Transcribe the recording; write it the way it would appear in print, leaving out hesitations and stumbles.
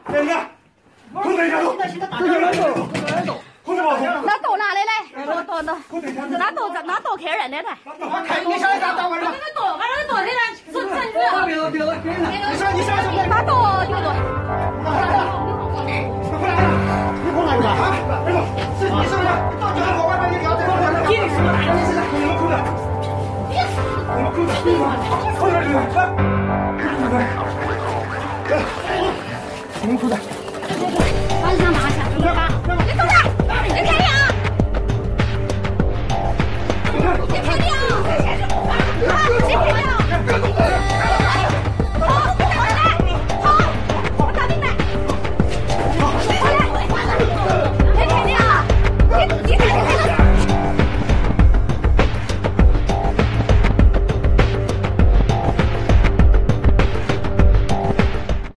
来，你看，裤子一下走，裤子包走。 那豆拿来来，拿豆开人来来。 看你想啥当官的？ 俺那豆来来，说咱去。 你想什么？ 把豆丢丢。 你过来一个啊！别动，是你是不是？到酒店我外面你聊这个，你是不是？ 你们裤子，你们裤子，裤子来，你们裤子。 往上拿去，你把。